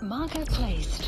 Marker placed.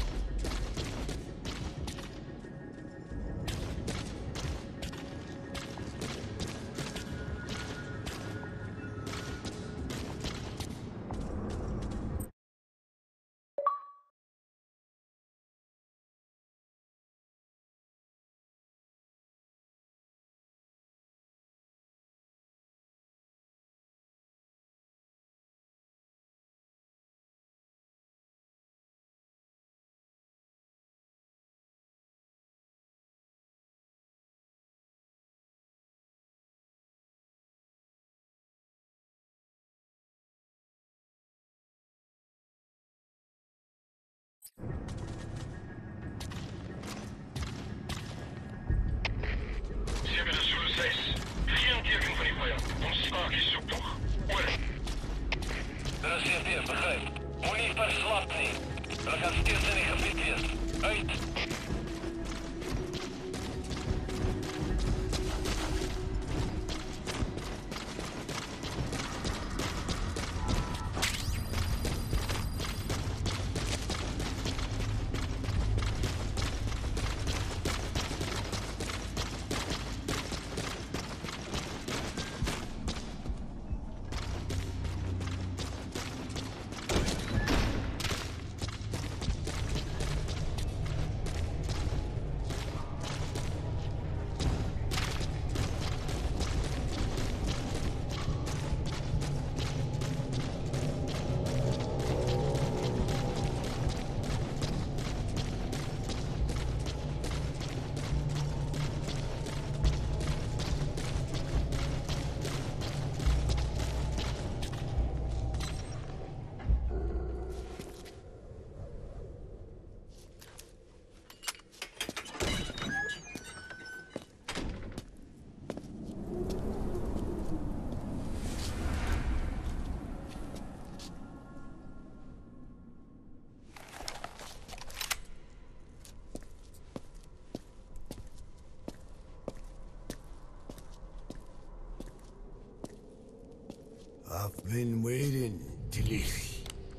I've been waiting, Tilly.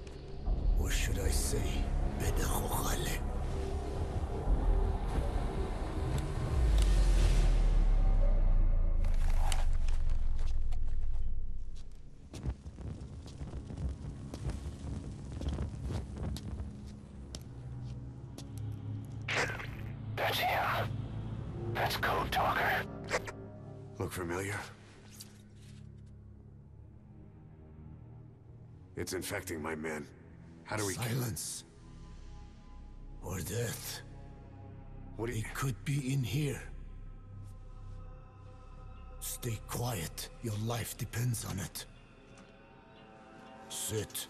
Or should I say, Bedahokhale. That's him. That's Code Talker. Look familiar? It's infecting my men. How do we... Silence. Or death. What do you... It could be in here. Stay quiet. Your life depends on it. Sit.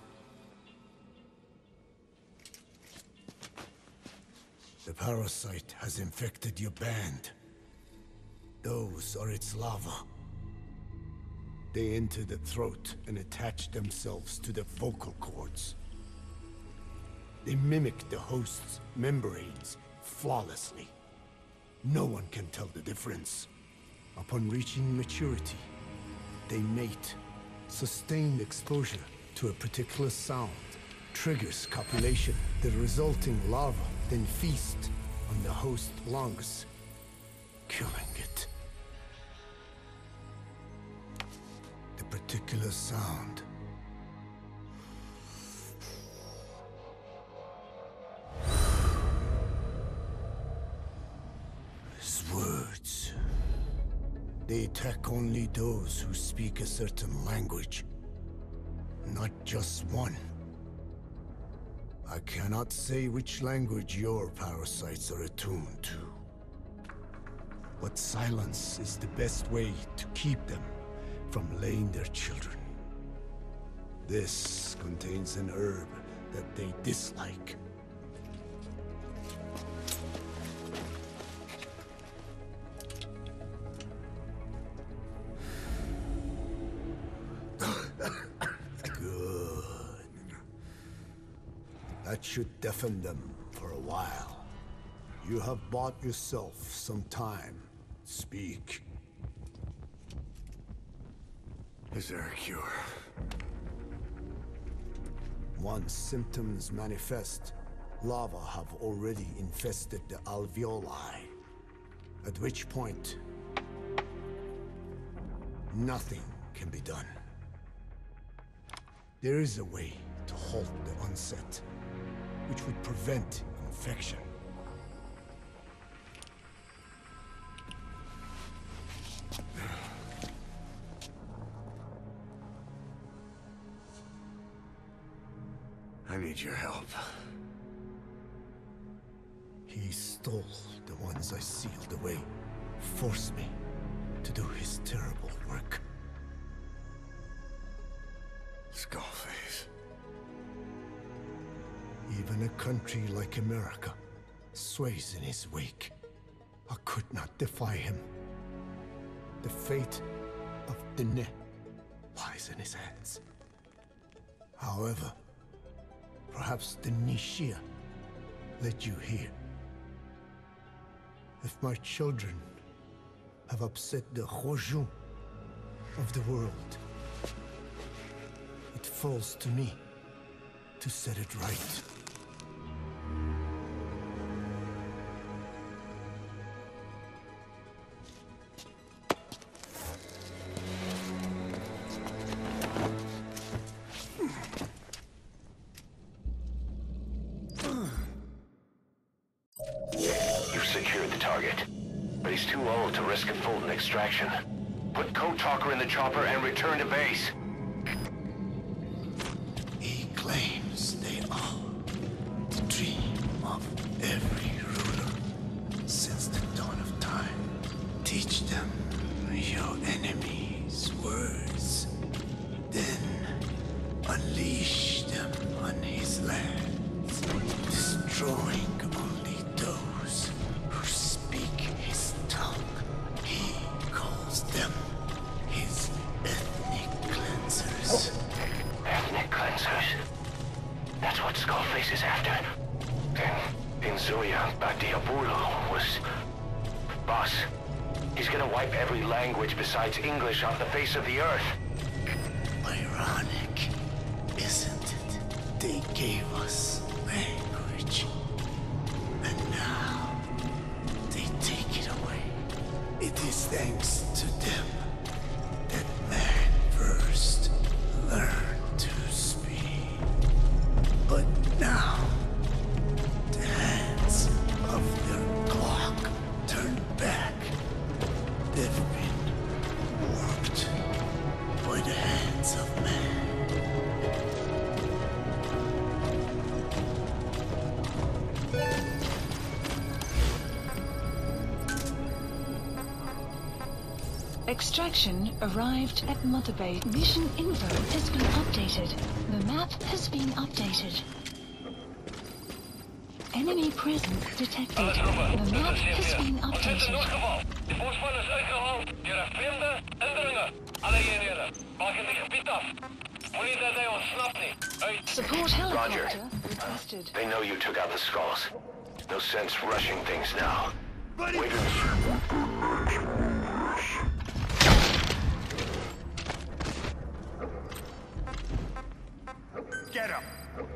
The parasite has infected your band. Those are its larvae. They enter the throat and attach themselves to the vocal cords. They mimic the host's membranes flawlessly. No one can tell the difference. Upon reaching maturity, they mate. Sustained exposure to a particular sound triggers copulation. The resulting larva then feast on the host lungs, killing it. The particular sound is words. They attack only those who speak a certain language, not just one. I cannot say which language your parasites are attuned to. But silence is the best way to keep them from laying their children. This contains an herb that they dislike. Good. That should deafen them for a while. You have bought yourself some time. Speak. Is there a cure? Once symptoms manifest, Lava have already infested the alveoli, at which point nothing can be done. There is a way to halt the onset, which would prevent infection. I need your help. He stole the ones I sealed away, forced me to do his terrible work. Skullface. Even a country like America sways in his wake. I could not defy him. The fate of Dine lies in his hands. However, perhaps the Nishia led you here. If my children have upset the Hojun of the world, it falls to me to set it right. Extraction. Put Code Talker in the chopper and return to base. He claims they are the dream of every ruler since the dawn of time. Teach them your enemies' words, then unleash them on his lands, destroying only those who speak his tongue. He calls them his ethnic cleansers. Ethnic cleansers? That's what Skullface is after. In Zoya, Badiabulu was... Boss, he's gonna wipe every language besides English off the face of the earth. Ironic, isn't it? They gave us language, and now they take it away. It is thanks to them that man first learned to speak. But now, the hands of their clock turned back. They've been warped by the hands of man. Extraction arrived at Mother Base. Mission info has been updated. The map has been updated. Enemy presence detected. The map has been updated. De voorspan is uitgehaald door een vreemde indringer. Alle eenhede, maken die gebied af. Moenie dat hij ontsnapt nie. Uit. Support helicopter requested. They know you took out the skulls. No sense rushing things now. Wait Get him.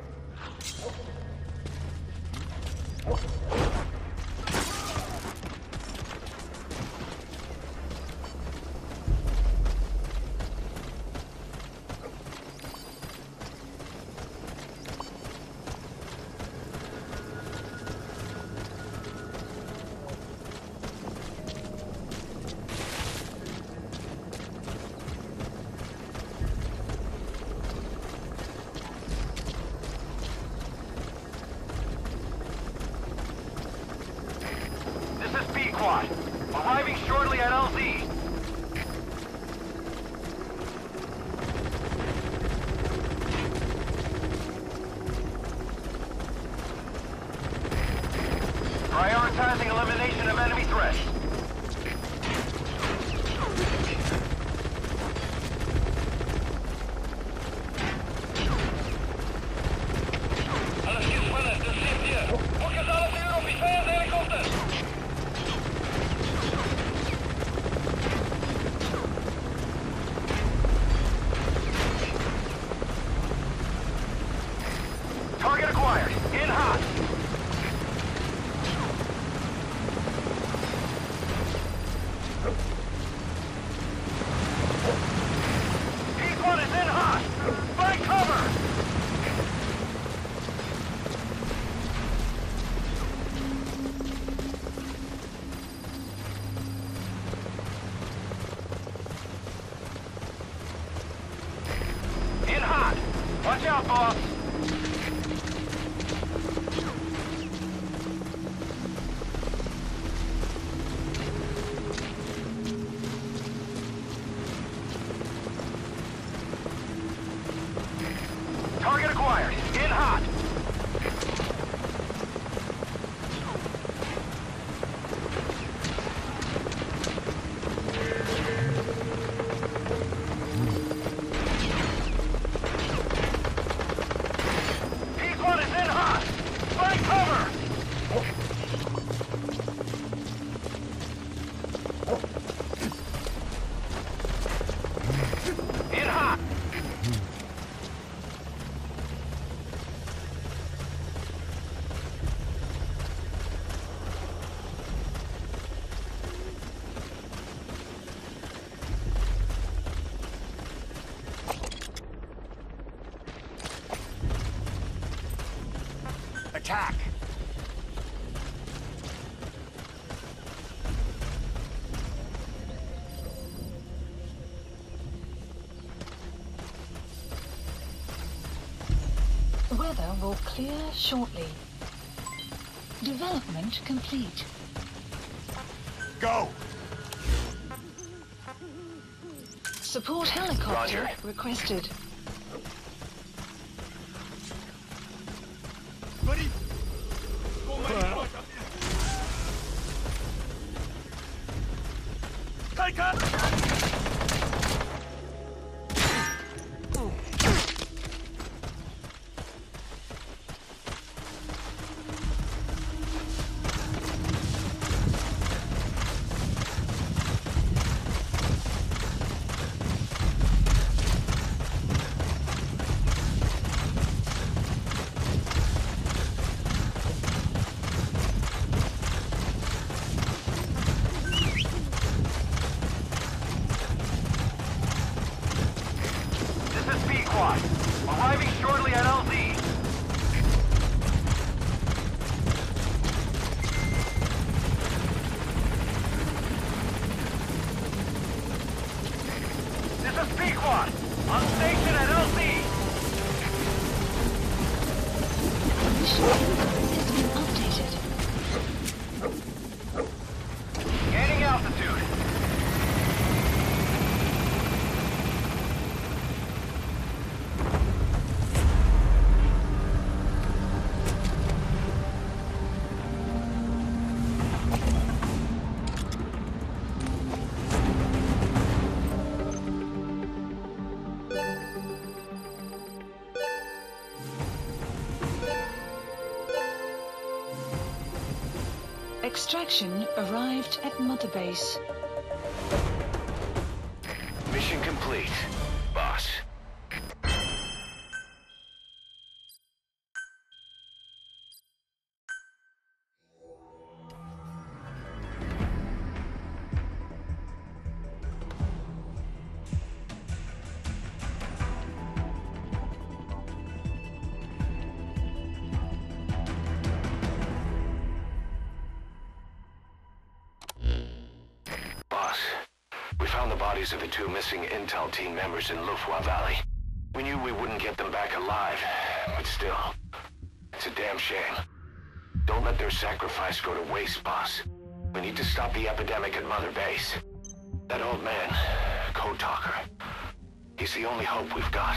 Arriving shortly at LZ. Prioritizing elimination of enemy threats. Alles hier spannend, dus zit hier. Focus alles hier op die helikopter. Target acquired. In hot. attack! Weather will clear shortly. Development complete. Go! Support helicopter Roger. requested. Arriving shortly at LZ. This is Pequod, on station at LZ. Mission has been updated. Gaining altitude. Extraction arrived at Mother Base. Mission complete, boss. Of the two missing intel team members in Lufwa Valley. We knew we wouldn't get them back alive, but still, it's a damn shame. Don't let their sacrifice go to waste, boss. We need to stop the epidemic at Mother Base. That old man, Code Talker, he's the only hope we've got.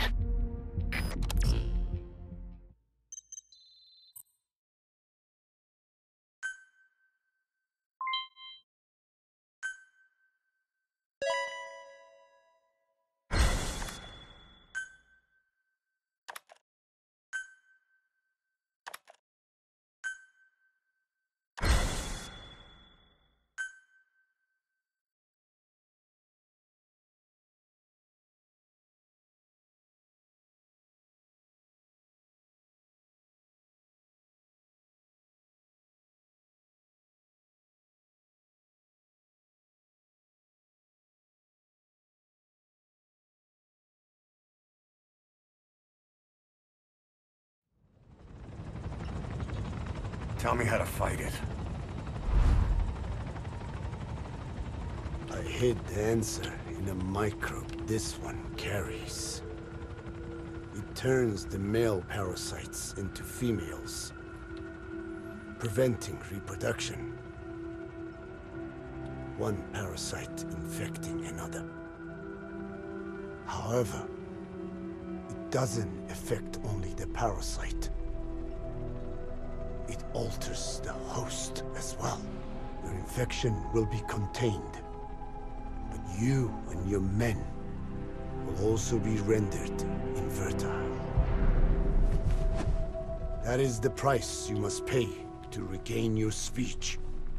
Tell me how to fight it. I hid the answer in a microbe this one carries. It turns the male parasites into females, preventing reproduction. One parasite infecting another. However, it doesn't affect only the parasite. It alters the host as well. Your infection will be contained, but you and your men will also be rendered infertile. That is the price you must pay to regain your speech.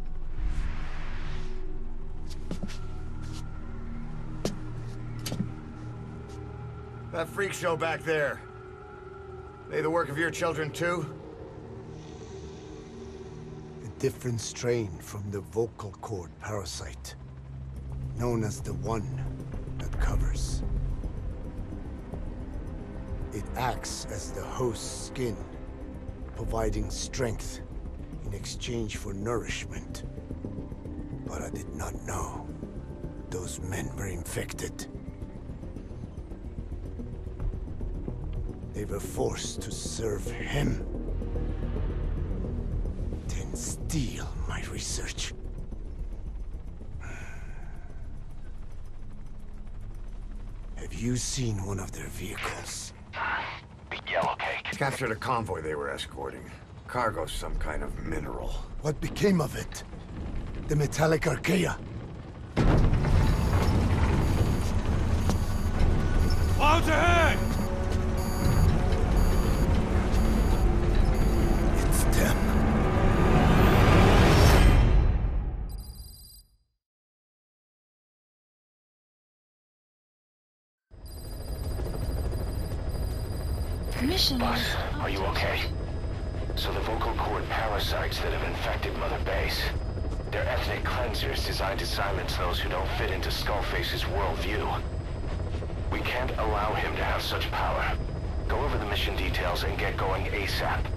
That freak show back there. They the work of your children too? Different strain from the vocal cord parasite, known as the one that covers. It acts as the host's skin, providing strength in exchange for nourishment. But I did not know those men were infected. They were forced to serve him, then steal my research. Have you seen one of their vehicles? The yellow cake. Captured a convoy they were escorting. Cargo, some kind of mineral. What became of it? The metallic archaea? Clouds ahead! It's them. Mission. Boss, are you okay? So the vocal cord parasites that have infected Mother Base, they're ethnic cleansers designed to silence those who don't fit into Skullface's worldview. We can't allow him to have such power. Go over the mission details and get going ASAP.